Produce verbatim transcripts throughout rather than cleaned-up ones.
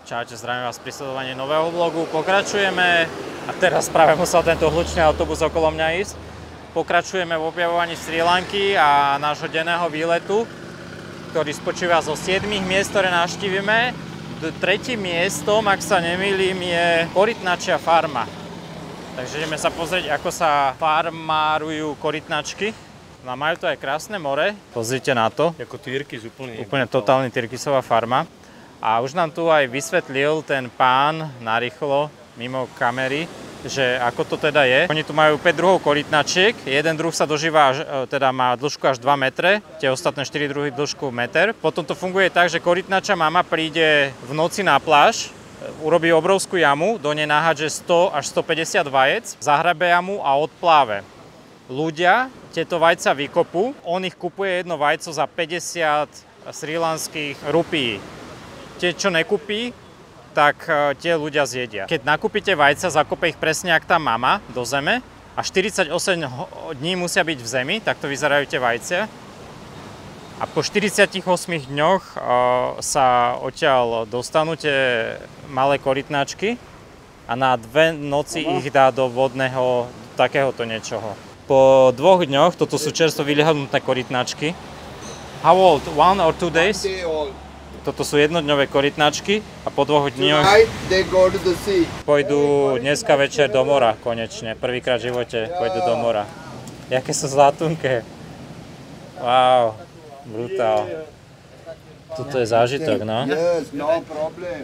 Čaute, zdravím vás pri sledovaní nového vlogu. Pokračujeme, a teraz práve musel tento hlučný autobus okolo mňa ísť. Pokračujeme v objavovaní Srí Lanky a nášho denného výletu, ktorý spočíva zo siedmich miest, ktoré navštívime. Tretím miestom, ak sa nemýlim, je korytnačia farma. Takže ideme sa pozrieť, ako sa farmárujú korytnačky. No, majú to aj krásne more, pozrite na to. Ako Tyrkis, úplne. Úplne totálny Tyrkisová farma. A už nám tu aj vysvetlil ten pán narýchlo, mimo kamery, že ako to teda je. Oni tu majú päť druhov korytnačiek, jeden druh sa dožíva, až, teda má dĺžku až dva metre, tie ostatné štyri druhy dĺžku meter. Potom to funguje tak, že korytnačia mama príde v noci na pláž, urobí obrovskú jamu, do nej nahádže sto až stopäťdesiat vajec, zahrabe jamu a odpláve. Ľudia tieto vajca vykopú, on ich kupuje jedno vajco za päťdesiat srílanských rupií. Tie, čo nekúpí, tak tie ľudia zjedia. Keď nakúpite vajca, zakope ich presne jak tá mama do zeme a štyridsaťosem dní musia byť v zemi, takto vyzerajú tie vajcia. A po štyridsiatich ôsmich dňoch uh, sa odtiaľ dostanú tie malé korytnačky a na dve noci ich dá do vodného takéhoto niečoho. Po dvoch dňoch, toto sú čerstvo vyliahnuté korytnačky. How old? One or two days? One day old. Toto sú jednodňové korytnačky a po dvoch dňoch they go to the sea. pôjdu dneska večer do mora konečne. Prvýkrát v živote pôjdu do mora. Jaké sú zlatunké. Wow, brutál. Toto je zážitok, no? Yes, no problem.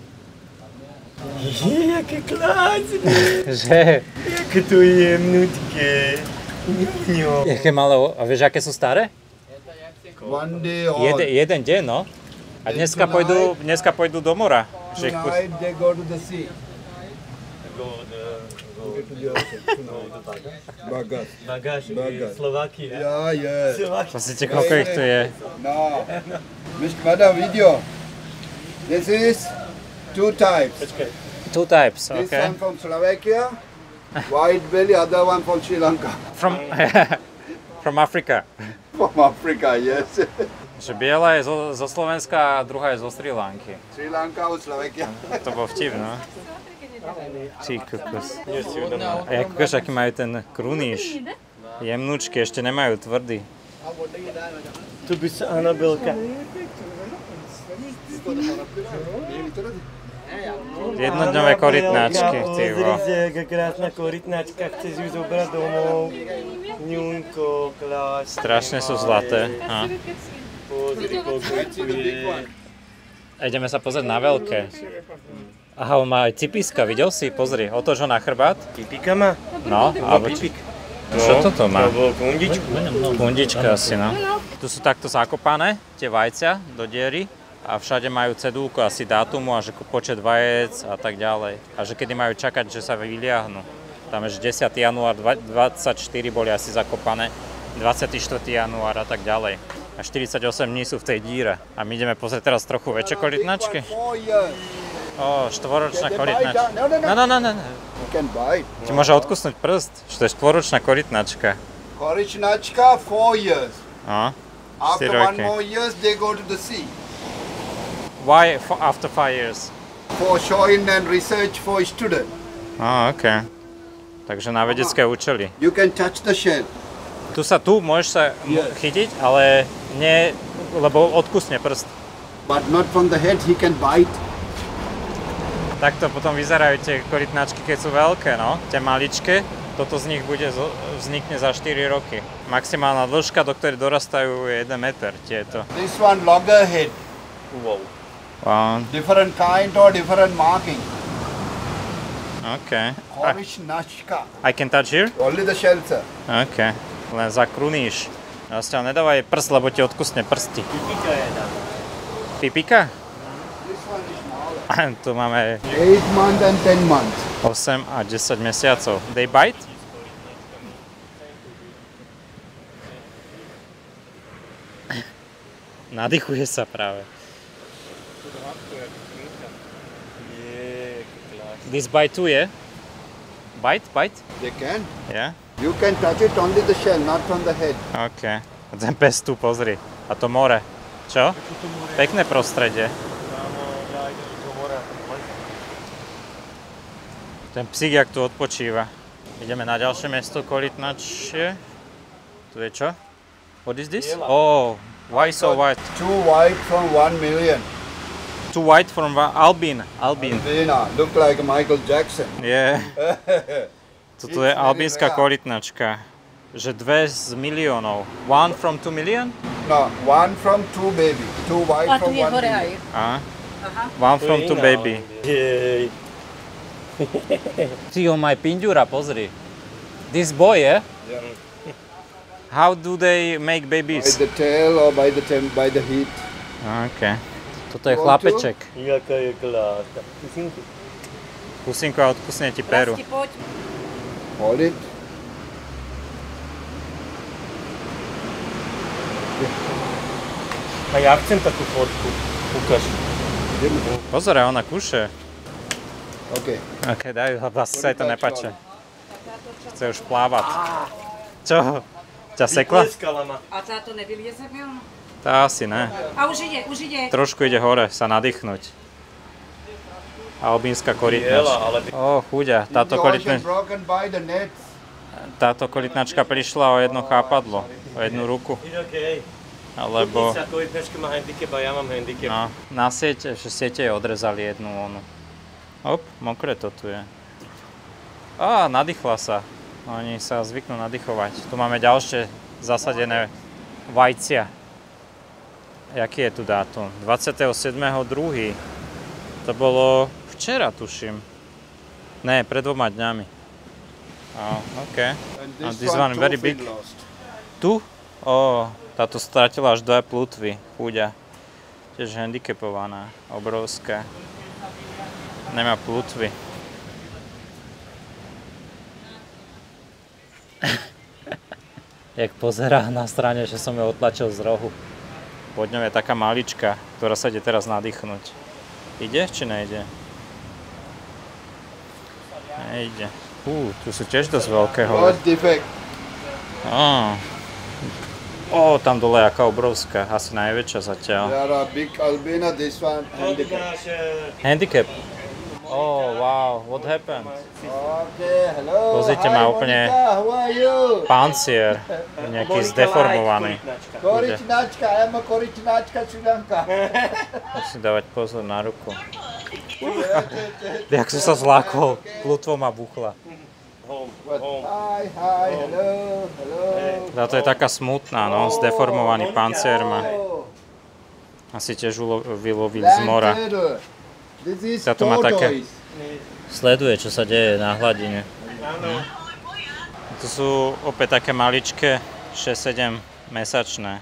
Jaké krásne. Že? Jaké to jemnutké. Ňuňo. Jaké malé, a vieš, aké sú staré? One day old. Jeden, jeden deň, no? A dneska pôjdu, dneska pôjdu do mora. Že ich pust... Tonight they go to the sea. Bagas. Bagáž, Bagas. Slováky, ne? Yeah, yes. Pozrite, koľko ich tu je. No. Mister Madam, video. This is two types. Two types, This okay. one from Slovakia, white belly, other one from Sri Lanka. From, from Africa. From Africa, yes. Že biela je zo, zo Slovenska a druhá je zo Sri Lanky. Sri Lanka or Slovakia. To bol vtip, no? Ty kokos. A jak ukáž, aký majú ten kruníš. Jemnúčky, ešte nemajú tvrdý. Tu by sa Anabelka. Jednodňové korytnačky, ty vo. Pozri sa, aká krásna korytnačka, chceš ju zobrať domov. Ňuňko, krásne. Strašne sú zlaté. A. Pozri, koľko tu je. A ideme sa pozrieť na veľké. Aha, on má aj cipíska, videl si? Pozri, otoč ho na chrbát. Pipika má? No, alebo pipik. Čo toto má? Alebo kundičku. Kundička asi, no. Tu sú takto zakopané, tie vajcia do diery. A všade majú cedulku asi dátumu a že počet vajec a tak ďalej. A že kedy majú čakať, že sa vyliahnu. Tam je, že desiateho januára dvadsaťštyri boli asi zakopané, dvadsiateho štvrtého januára a tak ďalej. A štyridsaťosem dní sú v tej díre. A my ideme pozrieť teraz trochu väčšie korytnačky. Ó, štvoročná korytnačka. No, no, no, no. You can buy it. Ti môže odkusnúť prst, že to je štvoročná korytnačka. Korytnačka, four years. No, After štyri one roky. more years, they go to the sea. Why after five years? For showing and research for students. Á, ok. Takže na vedecké účely. You can touch the shell. Tu sa, tu môžeš sa Yes. chytiť, ale nie, lebo odkusne prst. But not from the head, he can bite. Takto potom vyzerajú tie korytnačky, keď sú veľké, no, tie maličké. Toto z nich bude, vznikne za štyri roky. Maximálna dĺžka, do ktorej dorastajú, je jeden meter tieto. This one loggerhead. Wow. Wow, Different kind or different marking. OK. I, Korytnačka. I can touch here? Only the shell, sir. OK. Len zakruníš. Vlastne nedávaj prst, lebo ti odkusne prsty. Pipika je tam. Pipika? This one is smaller. Tu máme Eight months and ten months. osem a desať mesiacov. They bite? Nadýchuje sa práve. Je, krásne. This bite too, yeah? Bite, bite? They can. Yeah? You can touch it only the shell, not from the head. OK. A ten pes tu, pozri. A to more. Čo? Pekné prostredie. Áno, ja idem do mora. Ten psík, jak tu odpočíva. Ideme na ďalšie miesto korytnačie. Tu je čo? What is this? Oh, why so white? Two white from one million. Too white from Albin. Albin. Albina, look like Michael Jackson. Yeah. Toto je albínska korytnačka. Že dve z miliónov. One from two million? No, one from two baby. Two white A tu from je one hore million. aj. A? Aha. One from two baby. Jej. Ty ho maj pinďura, pozri. This boy, eh? Yeah. How do they make By babies? the tail or by the temp, by the heat. OK. Toto je chlapeček. Jaká je kláska. Kusinku. Kusinko, a odkusne ti peru. Rasti, poď. Hold it. A ja chcem takú fotku. Ukáž. Pozor, ona kúše. Okay. OK, daj, asi sa jej to nepáče. Chce už plávať. Čo? Ťa sekla? Vypleskala ma. A táto nevylieze mi on? Tá asi ne. A už ide, už ide. Trošku ide hore sa nadýchnuť. Albínska Jela, korytnačka. ale... Ó, chuďa, táto, The korytne, ocean broken by the nets. táto korytnačka prišla o jedno chápadlo, o jednu ruku. Je okej. Alebo Putnica korytnačka má handicap a ja mám handicap. no, na siete, že siete jej odrezali jednu onu. Hop, mokré to tu je. Á, nadýchla sa. Oni sa zvyknú nadýchovať. Tu máme ďalšie zasadené vajcia. Jaký je tu dátum? dvadsiateho siedmeho druhého To bolo včera, tuším. Ne, pred dvoma dňami. Oh, OK. And And this, this one two very feet big. lost. Tu? Ó, táto stratila až dve plutvy. Chúďa. Tiež handicapovaná. Obrovská. Nemá plutvy. Jak pozerá na strane, že som ju otlačil z rohu. Pod ňou je taká malička, ktorá sa ide teraz nadýchnuť. Ide, či nejde? Nejde. Fú, tu sú tiež dosť veľké hore. What defect? Á. Ó, tam dole je aká obrovská, asi najväčšia zatiaľ. There are big albina, this one handicap. Handicap. Oh, wow, what happened? Okay, hello. Pozrite, Hi, má úplne Monica, how are you? pancier, nejaký zdeformovaný. Korytnačka, I am a korytnačka Sri Lanka. Musím dávať pozor na ruku. Jak som sa zlákol, plutvo ma buchla. Home, What? home. Hi, hi, hello, hello. Táto je taká smutná, no, zdeformovaný pancier má. Oh, Asi tiež ulo- vylovil z mora. land turtle. This is Táto má také- tortoise. Sleduje, čo sa deje na hladine. Áno. Tu sú opäť také maličké, šesť sedem mesačné.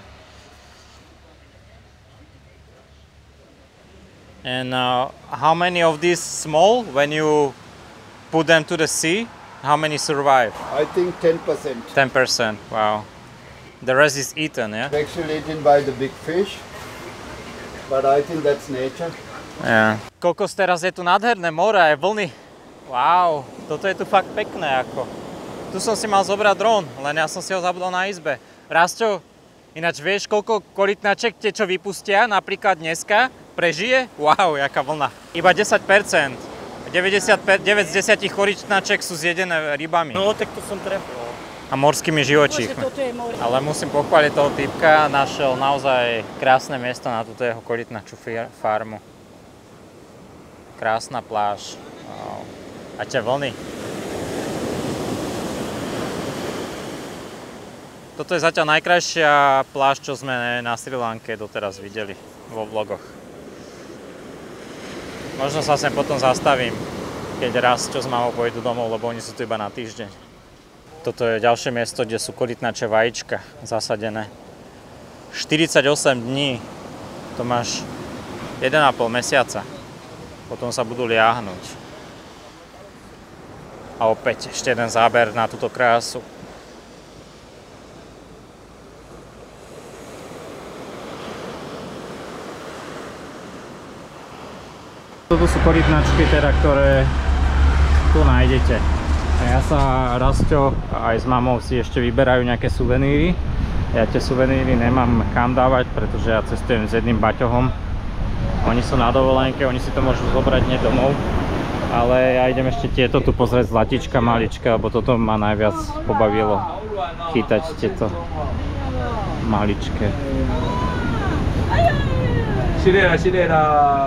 And uh, how many of these small, when you put them to the sea, how many survive? I think ten percent. ten percent, wow. The rest is eaten, yeah? Actually eaten by the big fish. But I think that's nature. Yeah. Kokos, teraz je tu nádherné more, aj vlny. Wow, toto je tu fakt pekné ako. Tu som si mal zobrať dron, len ja som si ho zabudol na izbe. Rasťo, ináč vieš, koľko korytnaček tie, čo vypustia, napríklad dneska, prežije? Wow, jaká vlna. Iba desať percent. deväťdesiatdeväť z desať korytnaček sú zjedené rybami No, tak to som trefil. a morskými Bože, živočíchmi. toto je more. Ale musím pochváliť toho typka, našiel naozaj krásne miesto na túto jeho korytnačú fi- farmu. Krásna pláž. Wow. A tie vlny. Toto je zatiaľ najkrajšia pláž, čo sme na Sri Lanke doteraz videli vo vlogoch. Možno sa sem potom zastavím, keď raz čo s mamou pôjdu domov, lebo oni sú tu iba na týždeň. Toto je ďalšie miesto, kde sú korytnačie vajíčka zasadené. štyridsaťosem dní, to máš jeden a pol mesiaca. Potom sa budú liahnuť. A opäť ešte jeden záber na túto krásu. Toto sú korytnačky, teda, ktoré tu nájdete. A ja sa Rasťo aj s mamou si ešte vyberajú nejaké suveníry. Ja tie suveníry nemám kam dávať, pretože ja cestujem s jedným baťohom. Oni sú na dovolenke, oni si to môžu zobrať nie domov, Ale ja idem ešte tieto tu pozrieť, zlatička malička, lebo toto ma najviac pobavilo. Chytať tieto maličké. Shirera, shirera.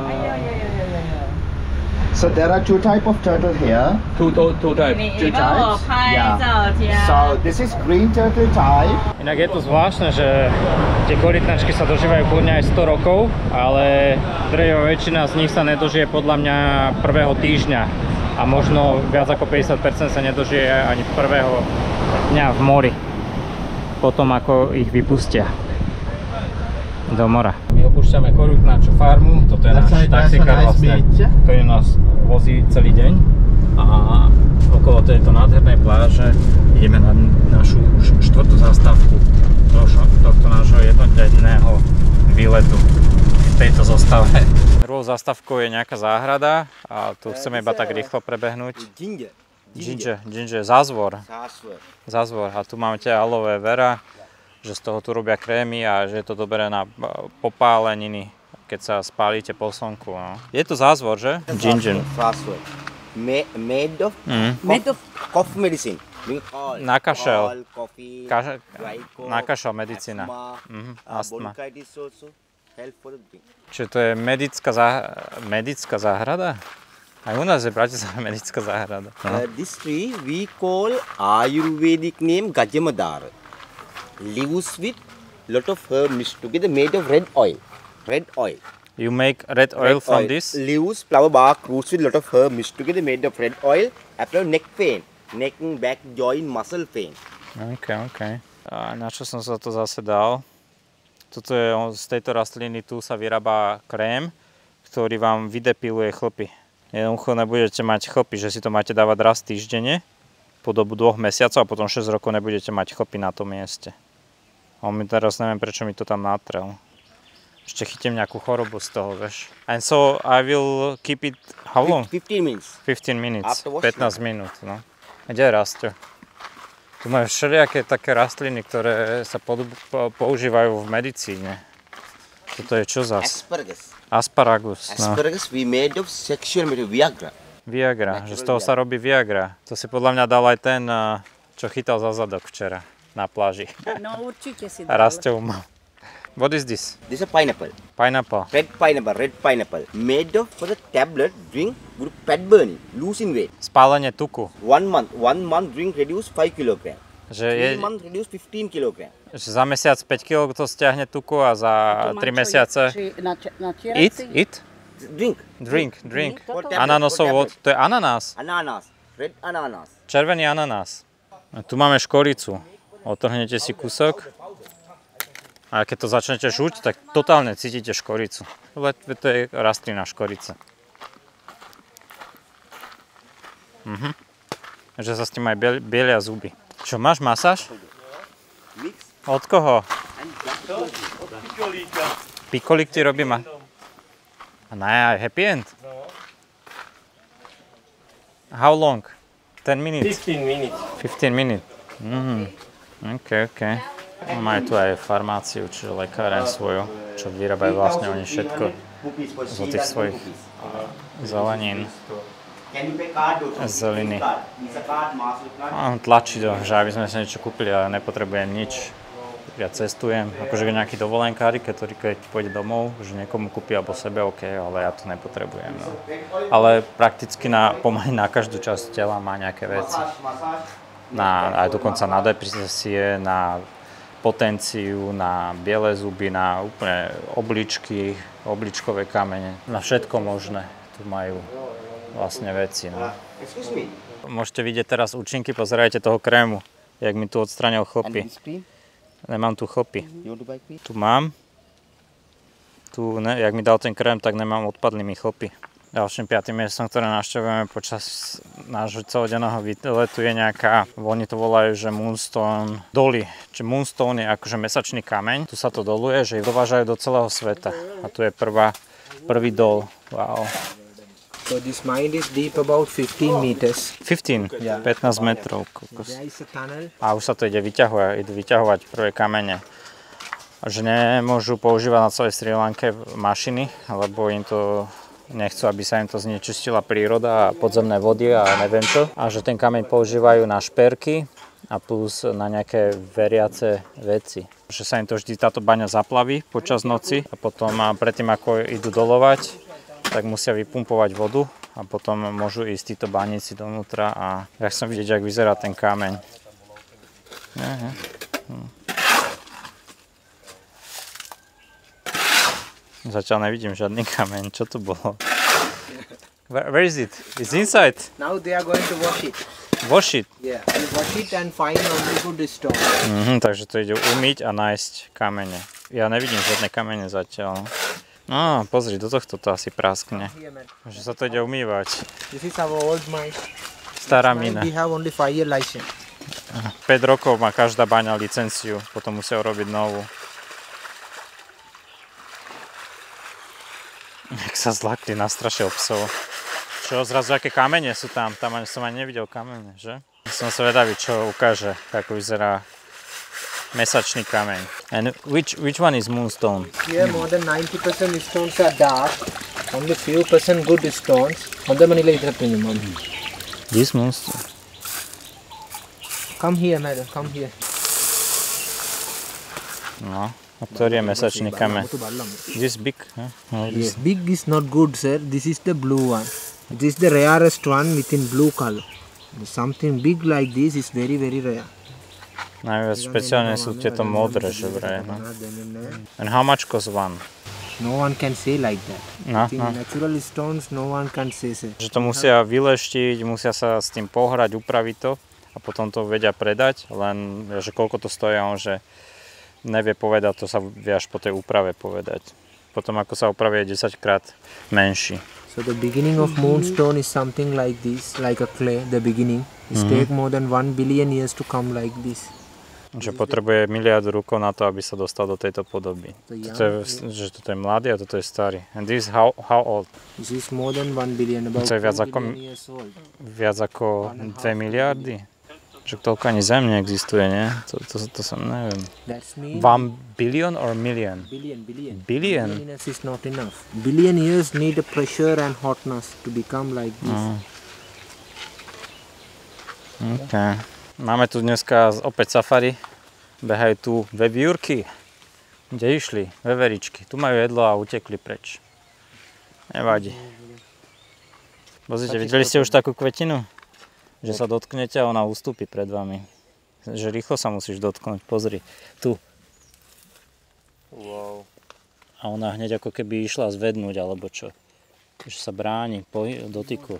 So there are two type of turtle here. Two, two, two type. Two types. Yeah. So this is green turtle type. Inak je to zvláštne, že tie korytnačky sa dožívajú kľudne aj sto rokov, ale drevivá väčšina z nich sa nedožije podľa mňa prvého týždňa a možno viac ako päťdesiat percent sa nedožije ani prvého dňa v mori, potom ako ich vypustia do mora. My opúšťame korytnačú farmu, toto je náš taxikár vlastne, ktorý nás vozí celý deň a okolo tejto nádhernej pláže ideme na našu štvrtú zastávku tohto nášho jednodenného výletu v tejto zostave. Druhou zastávkou je nejaká záhrada a tu chceme iba tak rýchlo prebehnúť. Ginger. Ginger, ginger, zázvor. Zázvor. Zázvor. A tu máme tie aloe vera, že z toho tu robia krémy a že je to dobré na popáleniny, keď sa spálite po slnku. No. Je to zázvor, že? Ginger. Zázvor. Made of Mm. made of cough medicine. Na kašel. Coffee, Kaže, dry cough, na kašel medicína. asthma, Mhm, uh, astma. bronchitis also help for the drink. Čiže to je medická, záh medická záhrada? Aj u nás je v Bratislave medická záhrada. No. Uh, this tree we call Ayurvedic name Gajamadara. Leaves with lot of herb mixed together made of red oil. Red oil. You make red oil Red from this? Leaves, flower bark, roots with lot of herb mixed together made of red oil. Apply neck pain, neck, back, joint, muscle pain. OK, OK. A na čo som sa to zase dal? Toto je, z tejto rastliny tu sa vyrába krém, ktorý vám vydepiluje chlpy. Jednoducho nebudete mať chlpy, že si to máte dávať raz týždenne po dobu dvoch mesiacov a potom šesť rokov nebudete mať chlpy na tom mieste. A on mi teraz neviem, prečo mi to tam natrel. Ešte chytím nejakú chorobu z toho, vieš. And so I will keep it, how long? fifteen minutes. fifteen minutes, After washing. pätnásť minút, no. Kde rastie? Tu majú všelijaké také rastliny, ktoré sa pod, po, používajú v medicíne. Toto je čo zas? Asparagus. Asparagus, no. Asparagus we made of sexual material, Viagra. Viagra, že z toho sa robí Viagra. To si podľa mňa dal aj ten, čo chytal za zadok včera na pláži. No určite si A dal. rastel mal. What is this? This is a pineapple. Pineapple. Red pineapple, red pineapple. Made of for the tablet, drink, good fat burning, losing weight. Spálenie tuku. One month, one month drink reduce five kilogram. Že, je, Three month reduce fifteen kilogram. že za mesiac päť kilogramov to stiahne tuku a za To mám tri čo mesiace... jesť? Či na, na Eat? čieraci? Eat? Drink. Drink, drink. Toto? Ananásovú, to je ananás. Ananas. Red ananas. Červený ananás. A tu máme škoricu. Otrhnete si kúsok. A keď to začnete žuť, tak totálne cítite škoricu. Lebo to je rastlina škorice. Mhm. Že sa s tým aj biel- bielia zuby. Čo, máš masáž? Mix Od koho? and black Pikolík ti robí ma... A ne, aj happy end? How long? ten minutes? fifteen minutes. fifteen minutes. Mhm. OK, OK. Majú tu aj farmáciu, čiže lekáren svoju, čo vyrábajú vlastne oni všetko zo tých svojich zelenín, zeliny. A on tlačí to, že aby sme si niečo kúpili, ale nepotrebujem nič. Ja cestujem, akože nejakí dovolenkári, ktorí keď pôjde domov, že niekomu kúpi alebo sebe, OK, ale ja to nepotrebujem. No. Ale prakticky na, pomaly na každú časť tela má nejaké veci. Na, aj dokonca na depresie, na potenciu, na biele zuby, na úplne obličky, obličkové kamene, na všetko možné. Tu majú vlastne veci. No. Excuse me. Môžete vidieť teraz účinky, pozerajte toho krému, jak mi tu odstranil And chlpy. this cream? Nemám tu chlpy. You want to buy cream? Tu mám. Tu, ne, jak mi dal ten krém, tak nemám, odpadli mi chlpy. Ďalším piatým miestom, ktoré navštevujeme počas nášho celodenného výletu je nejaká, oni to volajú, že Moonstone doly. Čiže Moonstone je akože mesačný kameň. Tu sa to doluje, že ich dovážajú do celého sveta. A tu je prvá, prvý dol. Wow. So this mine is deep about fifteen meters. pätnásť, Yeah. pätnásť metrov. Kokos. There is a tunnel. A už sa to ide vyťahovať, idú vyťahovať prvé kamene. A že nemôžu používať na celej Sri Lanke mašiny, lebo im to nechcú, aby sa im to znečistila príroda a podzemné vody a neviem čo. A že ten kameň používajú na šperky a plus na nejaké veriace veci. Že sa im to vždy táto baňa zaplaví počas noci a potom predtým ako idú dolovať, tak musia vypumpovať vodu a potom môžu ísť títo baníci dovnútra a ja chcem vidieť, jak vyzerá ten kameň. Aha. Hm. Zatiaľ nevidím žiadny kameň. Čo to bolo? Where, where is it? It's inside. Now they are going to wash it. Wash it? Yeah, you wash it and find only good stone. Mhm, takže to ide umyť a nájsť kamene. Ja nevidím žiadne kamene zatiaľ. No, pozri, do tohto to asi praskne. Že sa to ide umývať. This is our old mine. Stará mina. We have only five year license. päť rokov má každá baňa licenciu, potom musia urobiť novú. Jak sa zlakli, nastrašil psov. Čo, zrazu aké kamene sú tam? Tam som ani nevidel kamene, že? Som sa vedavý, čo ukáže, ako vyzerá mesačný kameň. And which, which one is moonstone? Here more than ninety percent stones are dark. Only few percent good stones. Honda manila idhar pinjum. This moonstone? Come here, madam, come here. No. A ktorý je mesačný kameň? This big? Huh? No, Yes, big is not good, sir. This is the blue one. This is the rarest one within blue color. Something big like this is very, very rare. Najviac špeciálne sú tieto modré, že vraj. No. And how much cost one? No one can say like that. No, In no. natural stones, no one can say, sir. Že to musia vyleštiť, musia sa s tým pohrať, upraviť to a potom to vedia predať, len že koľko to stojí, on že nevie povedať, to sa vie až po tej úprave povedať. Potom ako sa upraví je desaťkrát menší. So the beginning of moonstone is something like this, like a clay, the beginning. It mm-hmm. take more than one billion years to come like this. Že potrebuje miliardu rokov na to, aby sa dostal do tejto podoby. Toto je, že toto je mladý a toto je starý. And this is how, how old? This is more than one billion, about To je viac ako, years old. viac ako dve miliardy? Že toľko ani Zem neexistuje, nie? To, to, to som neviem. That's mean One billion or million? billion, billion. Billion? Billion years is not enough. Billion years need a pressure and hotness to become like this. Mm. Okay. Máme tu dneska opäť safari. Behajú tu vevierky. Kde išli? Veveričky. Tu majú jedlo a utekli preč. Nevadí. Pozrite, videli ste už takú kvetinu? Že sa dotknete a ona ustúpi pred vami. Že rýchlo sa musíš dotknúť. Pozri, tu. Wow. A ona hneď ako keby išla zvednúť, alebo čo. Že sa bráni dotyku.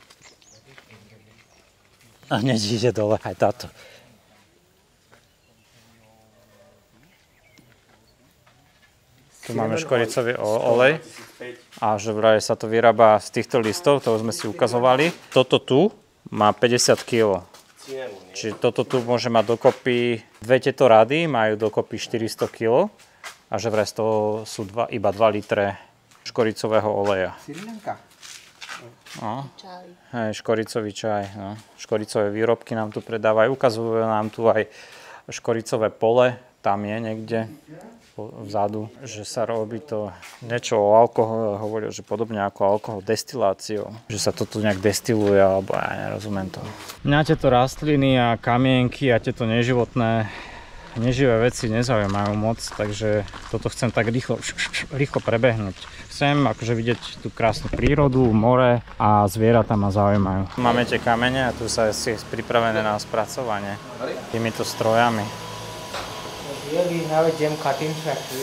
A hneď ide dole aj táto. Tu máme škoricový olej. A že vraj sa to vyrába z týchto listov, to sme si ukazovali. Toto tu má päťdesiat kilogramov. Čiže toto tu môže mať dokopy, dve tieto rady majú dokopy štyristo kilogramov a že vraj z toho sú dva, iba dva litre škoricového oleja. No. Hej, škoricový čaj. No. Škoricové výrobky nám tu predávajú. Ukazujú nám tu aj škoricové pole. Tam je niekde vzadu, že sa robí to niečo o alkohole, hovoria, že podobne ako alkohol destiláciou, že sa to tu nejak destiluje, alebo ja nerozumiem to. Mňa tieto rastliny a kamienky a tieto neživotné, neživé veci nezaujímajú moc, takže toto chcem tak rýchlo, rýchlo prebehnúť. Chcem akože vidieť tú krásnu prírodu, more a zvieratá ma zaujímajú. Máme tie kamene a tu sa je pripravené na spracovanie týmito strojami. Here we have a gem cutting factory.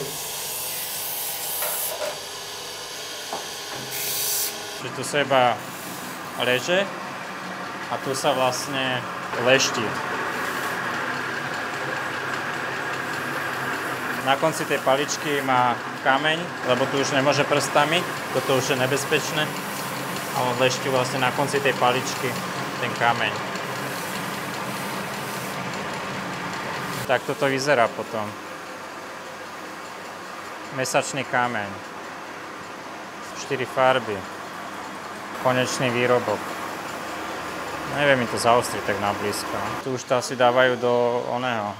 Že tu sa iba reže a tu sa vlastne leští. Na konci tej paličky má kameň, lebo tu už nemôže prstami, toto už je nebezpečné. A on leští vlastne na konci tej paličky ten kameň. Tak toto vyzerá potom. Mesačný kameň. štyri farby. Konečný výrobok. Neviem mi to zaostriť tak na blízko. Tu už to asi dávajú do oného.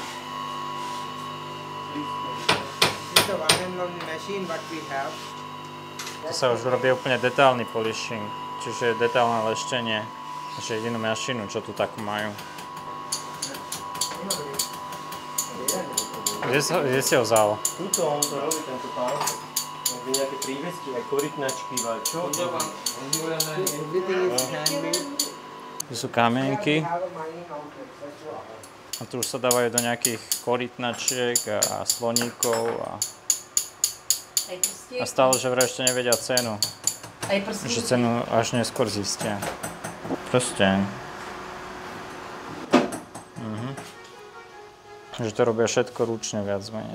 This is the one and only machine what we have. To sa už robí úplne detailný polishing, čiže detailné leštenie. Takže jedinú mašinu, čo tu takú majú. Kde, sa, kde si ho vzal? Tuto on to robí, tento pán. Robí nejaké prívesky, aj korytnačky, aj čo? Everything is handmade. Tu sú kamienky. A tu už sa dávajú do nejakých korytnačiek a sloníkov. A, a stále, že vraj ešte nevedia cenu. Že cenu až neskôr zistia. Prsteň. Mhm. Že to robia všetko ručne viac menej.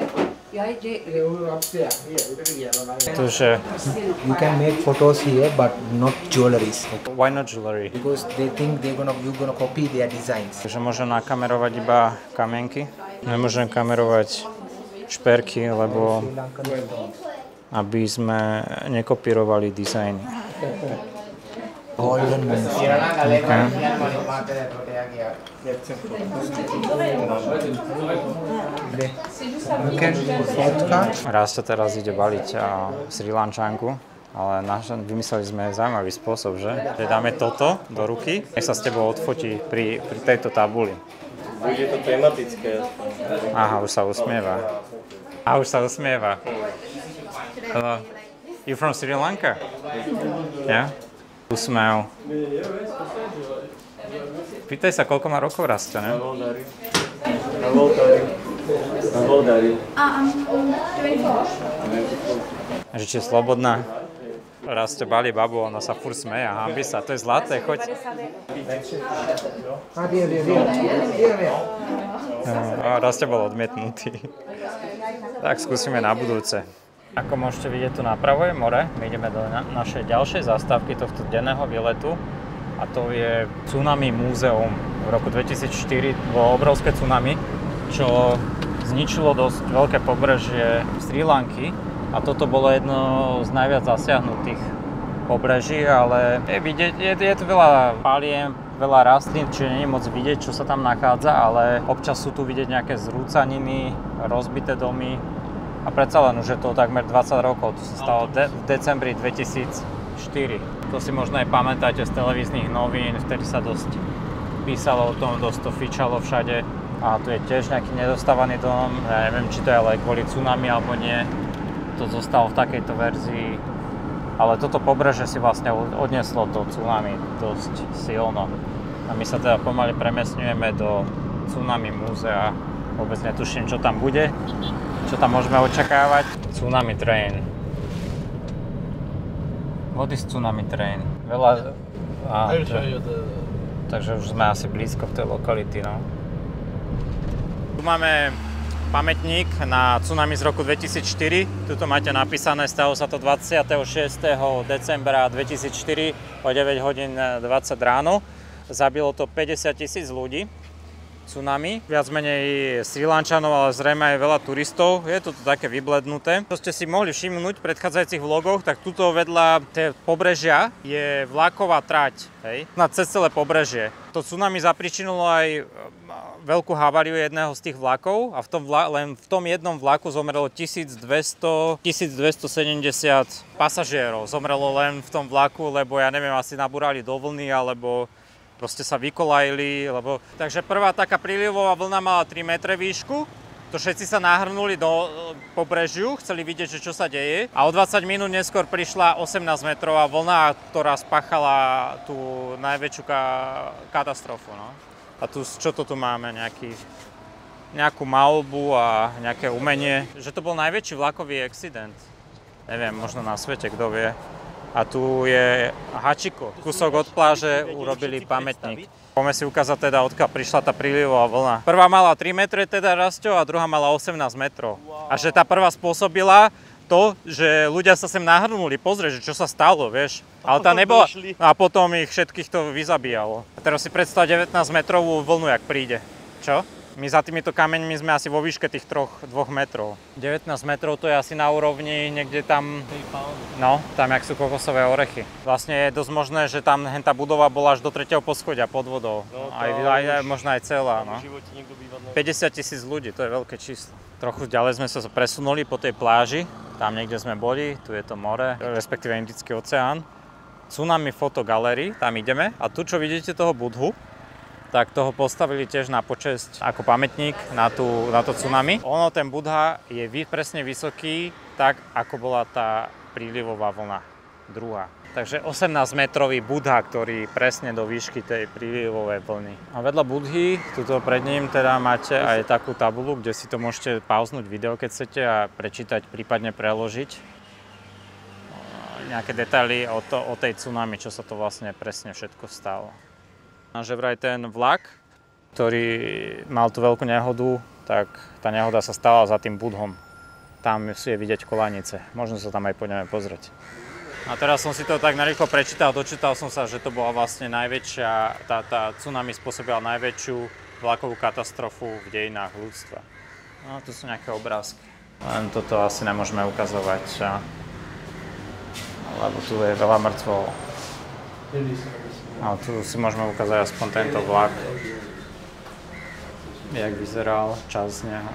Takže You can make photos here, but not jewelries. why not jewelry? Because they think they're gonna you're gonna copy their designs. Takže môžem nakamerovať iba kamienky. Nemôžem kamerovať šperky, lebo aby sme nekopírovali dizajny. Golden ones. Okay. You can fourth card. Raz sa teraz ide baliť a Sri Lančanku, ale naš, vymysleli sme zaujímavý spôsob, že? že dáme toto do ruky, nech sa s tebou odfotí pri, pri tejto tabuli. Bude to tematické. Aha, už sa usmieva. A už sa usmieva. Hello. You from Sri Lanka? Yeah? Usmev. Pýtaj sa, koľko má rokov rastie, ne? How old are you? How old are you? How old are you? Uh, I'm twenty-four. Že či je slobodná. Rastie balí babu, ona sa furt smeje a hambi sa. To je zlaté, choď. Ah, here, here, here. Here, here. A Rastie bol odmietnutý. Tak skúsime na budúce. Ako môžete vidieť, tu napravo je more. My ideme do na- našej ďalšej zastávky tohto denného výletu. A to je Tsunami múzeum. V roku dvetisícštyri bolo obrovské tsunami, čo zničilo dosť veľké pobrežie Sri Lanky. A toto bolo jedno z najviac zasiahnutých pobreží, ale je, vidieť, je, je tu veľa paliem, veľa rastlín, čiže nie je moc vidieť, čo sa tam nachádza, ale občas sú tu vidieť nejaké zrúcaniny, rozbité domy. A predsa len už je to takmer dvadsať rokov, to sa stalo de- v decembri dvetisícštyri. To si možno aj pamätáte z televíznych novín, vtedy sa dosť písalo o tom, dosť to fičalo všade. A tu je tiež nejaký nedostávaný dom, ja neviem, či to je ale kvôli tsunami alebo nie. To zostalo v takejto verzii. Ale toto pobreže si vlastne odneslo to tsunami dosť silno. A my sa teda pomaly premiestňujeme do Tsunami múzea. Vôbec netuším, čo tam bude. Čo tam môžeme očakávať? Tsunami train. What is tsunami train? Veľa... Á, to... Takže už sme asi blízko v tej lokality, no. Tu máme pamätník na tsunami z roku dvetisícštyri. Tuto máte napísané, stalo sa to dvadsiateho šiesteho decembra dvetisícštyri o deväť hodín dvadsať ráno. Zabilo to päťdesiat tisíc ľudí. Tsunami, viac menej Sri Lančanov, ale zrejme aj veľa turistov. Je to tu také vyblednuté. To ste si mohli všimnúť v predchádzajúcich vlogoch, tak tuto vedľa tie pobrežia je vlaková trať, hej, na cez celé pobrežie. To tsunami zapričinilo aj veľkú haváriu jedného z tých vlakov a v tom vla, len v tom jednom vlaku zomrelo tisícdvesto, tisícdvestosedemdesiat pasažierov. Zomrelo len v tom vlaku, lebo ja neviem, asi nabúrali do vlny, alebo proste sa vykolajili, lebo... Takže prvá taká prílivová vlna mala tri metre výšku, to všetci sa nahrnuli do pobrežiu, chceli vidieť, že čo sa deje. A o dvadsať minút neskôr prišla osemnásťmetrová vlna, ktorá spáchala tú najväčšiu ka- katastrofu, no. A tu, čo to tu máme? Nejaký, nejakú maľbu a nejaké umenie. Že to bol najväčší vlakový accident. Neviem, možno na svete, kto vie. A tu je Hachiko, kúsok od pláže, urobili pamätník. Poďme si ukázať teda, odkiaľ prišla tá prílivová vlna. Prvá mala tri metre teda Rasťo a druhá mala osemnásť metrov. A že tá prvá spôsobila to, že ľudia sa sem nahrnuli, pozrieť, že čo sa stalo, vieš. Ale tá nebola. A potom ich všetkých to vyzabíjalo. A teraz si predstav devätnásť metrovú vlnu, jak príde. Čo? My za týmito kameňmi sme asi vo výške tých troch, dvoch metrov. devätnásť metrov to je asi na úrovni niekde tam, no, tam jak sú kokosové orechy. Vlastne je dosť možné, že tam tá budova bola až do tretieho poschodia pod vodou. No, aj, aj, aj, možno aj celá, no. päťdesiat tisíc ľudí, to je veľké číslo. Trochu ďalej sme sa presunuli po tej pláži. Tam niekde sme boli, tu je to more, respektíve Indický oceán. Tsunami Photogalery, tam ideme. A tu, čo vidíte toho Budhu, tak toho postavili tiež na počesť ako pamätník na, tú, na to tsunami. Ono, ten Budha je presne vysoký, tak ako bola tá prílivová vlna, druhá. Takže osemnásťmetrový Budha, ktorý presne do výšky tej prílivovej vlny. A vedľa Budhy, tuto pred ním teda máte aj takú tabulu, kde si to môžete pauznúť video, keď chcete, a prečítať, prípadne preložiť nejaké detaily o, to, o tej tsunami, čo sa to vlastne presne všetko stalo. A že vraj ten vlak, ktorý mal tú veľkú nehodu, tak tá nehoda sa stala za tým Budhom. Tam si je vidieť kolanice. Možno sa tam aj pôjdeme pozrieť. A teraz som si to tak narýchlo prečítal, dočítal som sa, že to bola vlastne najväčšia, tá, tá tsunami spôsobila najväčšiu vlakovú katastrofu v dejinách ľudstva. No, tu sú nejaké obrázky. Len toto asi nemôžeme ukazovať, lebo tu je veľa mŕtvol. A tu si môžeme ukázať aspoň tento vlak, jak vyzeral, časť z neho.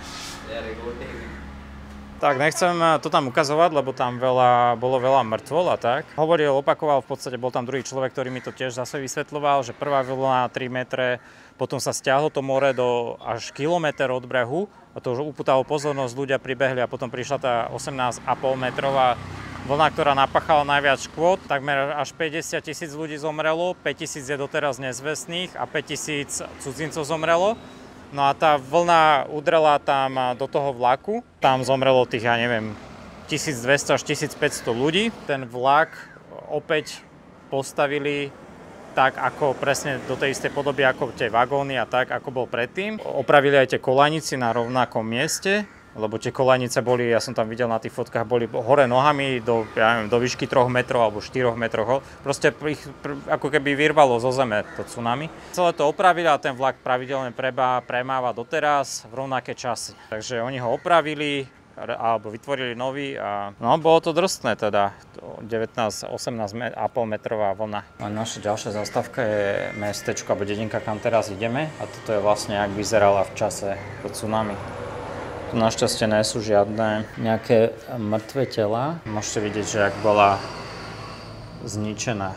Tak nechcem to tam ukazovať, lebo tam veľa, bolo veľa mŕtvol a tak. Hovoril, opakoval, v podstate bol tam druhý človek, ktorý mi to tiež zase vysvetľoval, že prvá vlna tri metre, potom sa stiahlo to more do až kilometr od brehu a to už upútalo pozornosť, ľudia pribehli a potom prišla tá osemnásť a pol metrová vlna, ktorá napáchala najviac škôd. Takmer až päťdesiat tisíc ľudí zomrelo, päť tisíc je doteraz nezvestných a päť tisíc cudzincov zomrelo. No a tá vlna udrela tam do toho vlaku. Tam zomrelo tých, ja neviem, tisícdvesto až tisícpäťsto ľudí. Ten vlak opäť postavili tak, ako presne do tej istej podoby, ako tie vagóny a tak, ako bol predtým. Opravili aj tie kolanici na rovnakom mieste, lebo tie kolanice boli, ja som tam videl na tých fotkách, boli hore nohami do, ja neviem, do výšky troch metrov alebo štyroch metrov. Proste ich ako keby vyrvalo zo zeme to tsunami. Celé to opravili a ten vlak pravidelne preba, premáva doteraz v rovnaké časy. Takže oni ho opravili alebo vytvorili nový a no, bolo to drsné teda, devätnásť osemnásť a pol metrová vlna. A naša ďalšia zastávka je mestečko alebo dedinka, kam teraz ideme a toto je vlastne, jak vyzerala v čase po tsunami. Tu našťastie nie sú žiadne nejaké mŕtve tela. Môžete vidieť, že ak bola zničená.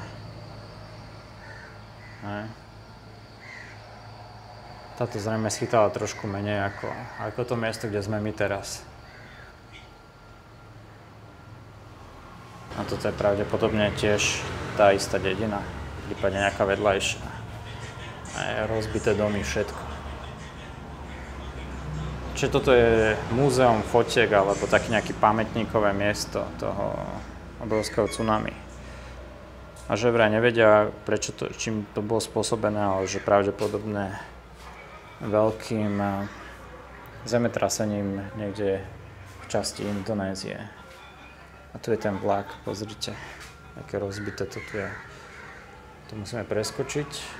Ne? Táto zrejme schytala trošku menej ako, ako to miesto, kde sme my teraz. A toto je pravdepodobne tiež tá istá dedina, prípadne nejaká vedľajšia. A rozbité domy, všetko. Čiže toto je múzeum fotiek alebo také nejaké pamätníkové miesto toho obrovského tsunami. A že vraj nevedia, prečo to, čím to bolo spôsobené, ale že pravdepodobne veľkým zemetrasením niekde v časti Indonézie. A tu je ten vlak, pozrite, aké rozbité to tu je. To musíme preskočiť.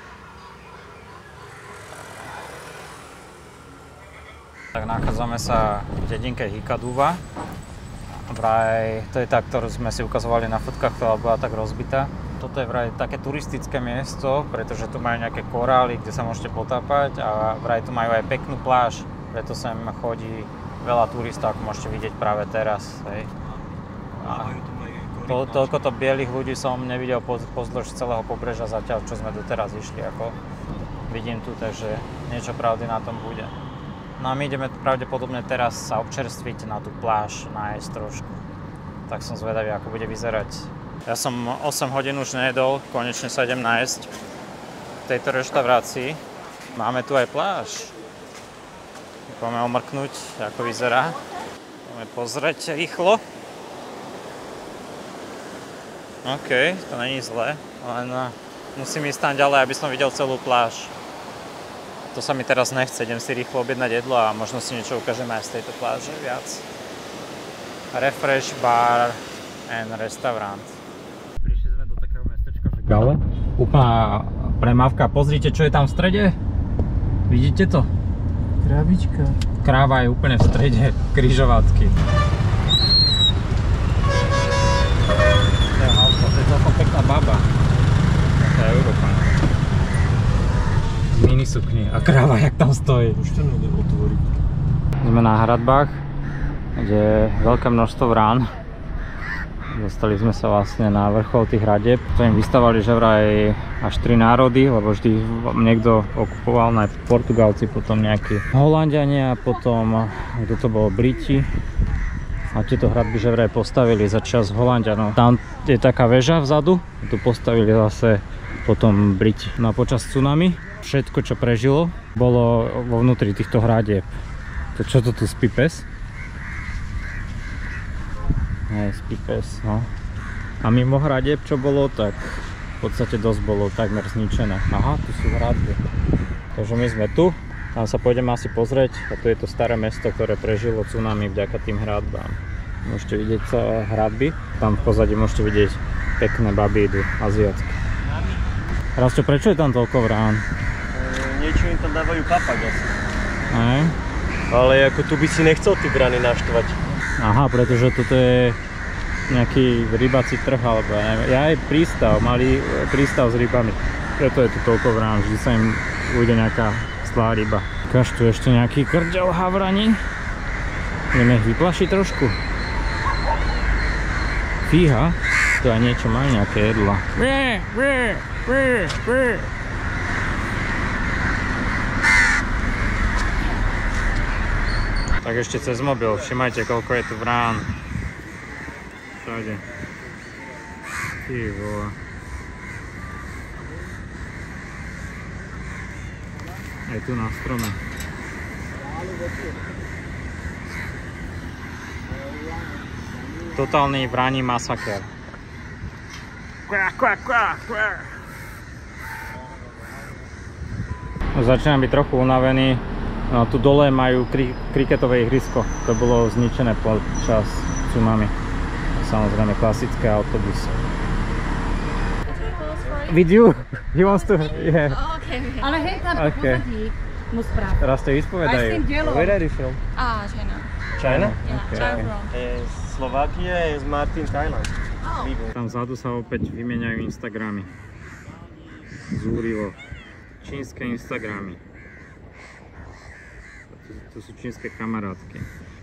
Tak nachádzame sa v dedinke Hikaduva. Vraj to je tá, ktorú sme si ukazovali na fotkách, ktorá bola tak rozbitá. Toto je vraj také turistické miesto, pretože tu majú nejaké korály, kde sa môžete potápať a vraj tu majú aj peknú pláž, preto sem chodí veľa turistov, ako môžete vidieť práve teraz. Hej. A to, toľko to bielých ľudí som nevidel pozdĺž celého pobrežia zatiaľ, čo sme doteraz išli. Ako vidím tu, takže niečo pravdy na tom bude. No a my ideme pravdepodobne teraz sa občerstviť na tú pláž, nájsť trošku. Tak som zvedavý, ako bude vyzerať. Ja som osem hodín už nejedol, konečne sa idem nájsť v tejto reštaurácii. Máme tu aj pláž. Poďme omrknúť, ako vyzerá. Poďme pozrieť rýchlo. OK, to není zlé, len musím ísť tam ďalej, aby som videl celú pláž. To sa mi teraz nechce, idem si rýchlo objednať jedlo a možno si niečo ukážeme aj z tejto pláže viac. Refresh Bar and Restaurant. Prišli sme do takého mestečka Gale. Úplná premávka, pozrite, čo je tam v strede. Vidíte to? Kravička. Kráva je úplne v strede križovatky. To je celkom pekná baba. To je Európa. Mini sukni a kráva, jak tam stojí. Už to nejde otvoriť. Sme na hradbách. kde je veľké množstvo vrán. Dostali sme sa vlastne na vrchol tých hradieb. To im vystavali že vraj až tri národy, lebo vždy niekto okupoval, najprv Portugalci, potom nejakí Holanďania, potom kto to bol, Briti. A tieto hradby že vraj postavili za čas Holanďanov. Tam je taká väža vzadu, tu postavili zase potom Briti. No a počas tsunami všetko, čo prežilo, bolo vo vnútri týchto hradieb. To čo to tu spí pes? Nie, spí pes, no. A mimo hradieb, čo bolo, tak v podstate dosť bolo takmer zničené. Aha, tu sú hradby. Takže my sme tu, tam sa pôjdeme asi pozrieť a tu je to staré mesto, ktoré prežilo tsunami vďaka tým hradbám. Môžete vidieť hradby, tam v pozadí môžete vidieť pekné baby idú, aziatské. Rasto, prečo je tam toľko vrán? E, niečo im tam dávajú papať asi. Aj? Ale ako tu by si nechcel tie brány naštvať. Aha, pretože toto je nejaký rybací trh, alebo ja neviem. Ja aj prístav, malý prístav s rybami. Preto je tu toľko vrán, vždy sa im ujde nejaká zlá ryba. Ukáž tu ešte nejaký krďel havraní. Ideme ich vyplašiť trošku. Fíha, tu aj niečo majú, nejaké jedla. Tak ešte cez mobil, všimajte, koľko je tu vrán. Všade. Ty vole. Aj tu na strome. Totálny vráni masaker. Začínam byť trochu unavený. No, tu dole majú kri kriketové ihrisko. To bolo zničené počas tsunami. Samozrejme klasické autobusy. With you? He wants to... Yeah. Oh, okay. Ale hej, tam Okay. pozadí mu správ. Raz te vyspovedajú. Aj s tým dielom. Where are you from? Ah, China. China? Yeah, Okay. where I'm from. E, Slovakia je z Martin, Thailand. Oh. Tam vzadu sa opäť vymieňajú Instagramy. Zúrilo. Čínske Instagramy. Tu, tu sú čínske kamarátky.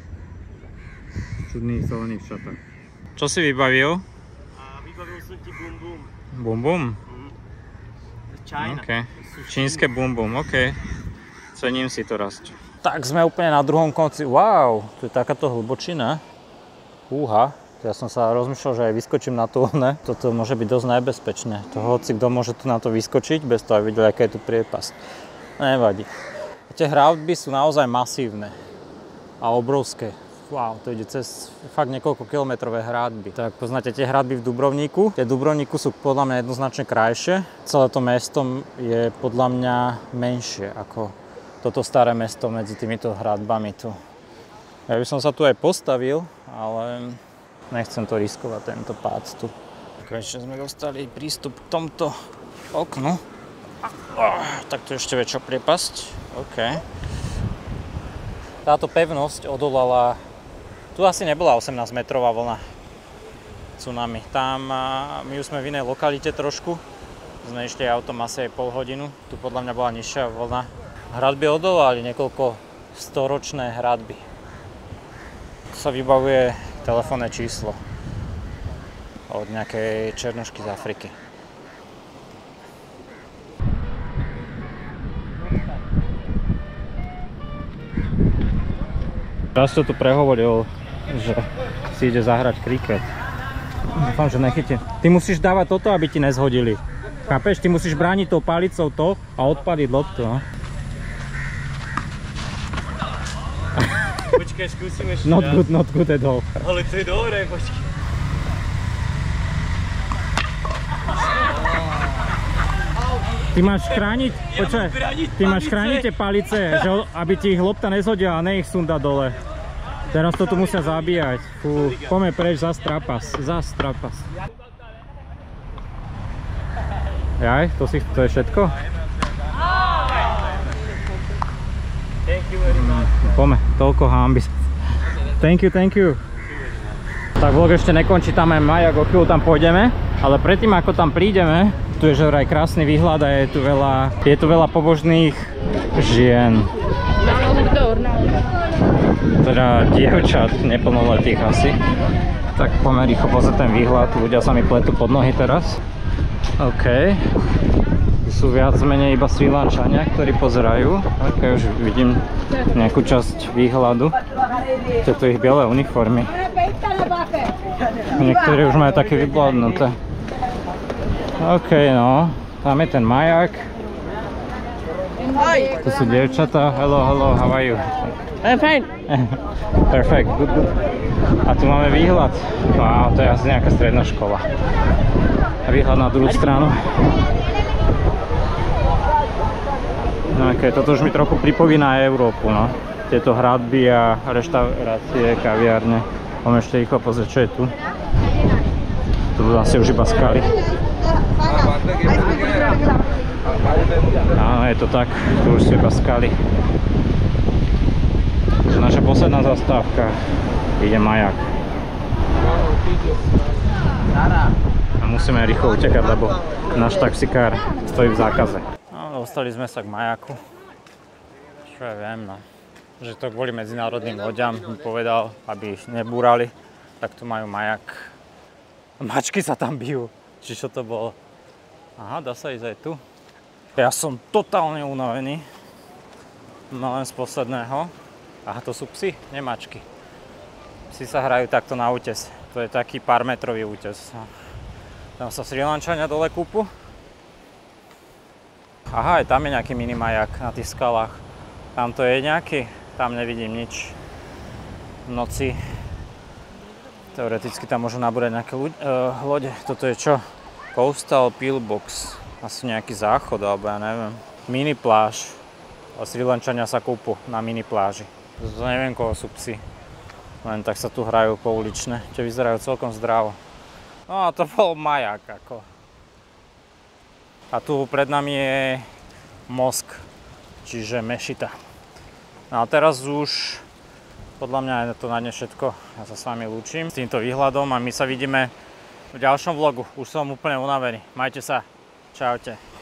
V čudných zelených šatách. Čo si vybavil? A vybavil som ti Bum Bum. Bum Bum? China. OK. Čínske Bum Bum, OK. Cením si to, Rasť. Tak sme úplne na druhom konci. Wow, tu je takáto hlbočina. Húha. Ja som sa rozmýšľal, že aj vyskočím na to, ne? Toto môže byť dosť nebezpečné. To hoci kto môže tu na to vyskočiť, bez toho aj videl, aká je tu priepasť. Nevadí. Tie hradby sú naozaj masívne a obrovské. Wow, to ide cez fakt niekoľko kilometrové hradby. Tak poznáte tie hradby v Dubrovníku. Tie Dubrovníku sú podľa mňa jednoznačne krajšie. Celé to mesto je podľa mňa menšie ako toto staré mesto medzi týmito hradbami tu. Ja by som sa tu aj postavil, ale nechcem to riskovať, tento pád tu. Konečne sme dostali prístup k tomto oknu. Tak tu ešte väčšia priepasť. OK. Táto pevnosť odolala. Tu asi nebola osemnásť metrová vlna tsunami. Tam my už sme v inej lokalite trošku. Sme išli autom asi aj pol hodinu. Tu podľa mňa bola nižšia vlna. Hradby odolali, niekoľko storočné hradby. Tu sa vybavuje telefónne číslo od nejakej černošky z Afriky. Raz to tu prehovoril, že si ide zahrať kriket. Dúfam, že nechytí. Ty musíš dávať toto, aby ti nezhodili. Chápeš? Ty musíš brániť tou palicou to a odpaliť loptu. No? Počkaj, skúsim ešte. Not good, not good at all. Ale to je dobré, počkaj. Ty máš chrániť, počkaj, ty máš chrániť tie palice, že, aby ti ich lopta nezhodila a ne ich sunda dole. Teraz to tu musia zabíjať. Fú, poďme preč, zas trapas, zas trapas. Jaj, to, si, to je všetko? Thank you very much. Poďme, toľko hámby. Thank you, thank you. Tak vlog ešte nekončí, tam aj Majak, o chvíľu tam pôjdeme, ale predtým ako tam prídeme, tu je že vraj krásny výhľad a je tu veľa, je tu veľa pobožných žien. teda dievčat, neplnoletých asi. Tak poďme rýchlo pozrieť ten výhľad, ľudia sa mi pletú pod nohy teraz. OK. Tu sú viac menej iba Srí Lančania, ktorí pozerajú. OK, už vidím nejakú časť výhľadu. Tieto ich biele uniformy. Niektorí už majú také vybladnuté. OK, no. Tam je ten maják. Tu sú dievčatá. Hello, hello, how are you? I'm fine. Perfect, good, good. A tu máme výhľad. Wow, to je asi nejaká stredná škola. A výhľad na druhú stranu. No okay, toto už mi trochu pripomína Európu, no. Tieto hradby a reštaurácie, kaviárne. Poďme ešte rýchlo pozrieť, čo je tu. Tu budú asi už iba skaly. Áno, je to tak, tu už sú iba skaly. Takže naša posledná zastávka, ide maják. A musíme rýchlo utekať, lebo náš taxikár stojí v zákaze. No, dostali sme sa k majaku. Čo ja viem, no. Že to kvôli medzinárodným loďam mi povedal, aby ich nebúrali. Tak tu majú majak. Mačky sa tam bijú. Či čo to bolo? Aha, dá sa ísť aj tu. Ja som totálne unavený. No len z posledného. Aha, to sú psi, nie mačky. Psi sa hrajú takto na útes. To je taký pár metrový útes. Tam sa Srí Lančania dole kúpu. Aha, aj tam je nejaký mini majak na tých skalách. Tam to je nejaký, tam nevidím nič. V noci teoreticky tam môžu nabúrať nejaké uh, lode. Toto je čo? Coastal Pillbox. Asi nejaký záchod, alebo ja neviem. Mini pláž. A Srí Lančania sa kúpu na mini pláži. To neviem, koho sú psi. Len tak sa tu hrajú poulične. Tie vyzerajú celkom zdravo. No a to bol majak ako. A tu pred nami je mosk, čiže mešita. No a teraz už, podľa mňa je to na dnes všetko. Ja sa s vami lúčim s týmto výhľadom a my sa vidíme v ďalšom vlogu. Už som úplne unavený. Majte sa. Čaute.